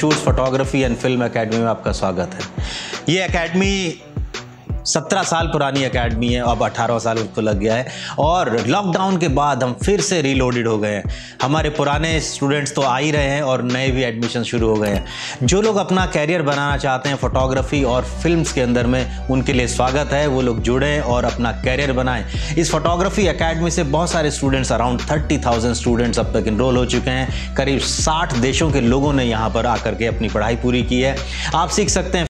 Shoots photography and film academy में आपका स्वागत है। ये एकेडमी 17 साल पुरानी एकेडमी है, अब 18 साल उसको लग गया है और लॉकडाउन के बाद हम फिर से रीलोडेड हो गए हैं। हमारे पुराने स्टूडेंट्स तो आ ही रहे हैं और नए भी एडमिशन शुरू हो गए हैं। जो लोग अपना कैरियर बनाना चाहते हैं फोटोग्राफी और फिल्म्स के अंदर में, उनके लिए स्वागत है। वो लोग जुड़ें और अपना कैरियर बनाएं। इस फोटोग्राफी एकेडमी से बहुत सारे स्टूडेंट्स, अराउंड 30,000 स्टूडेंट्स अब तक इनरोल हो चुके हैं। करीब 60 देशों के लोगों ने यहाँ पर आकर के अपनी पढ़ाई पूरी की है। आप सीख सकते हैं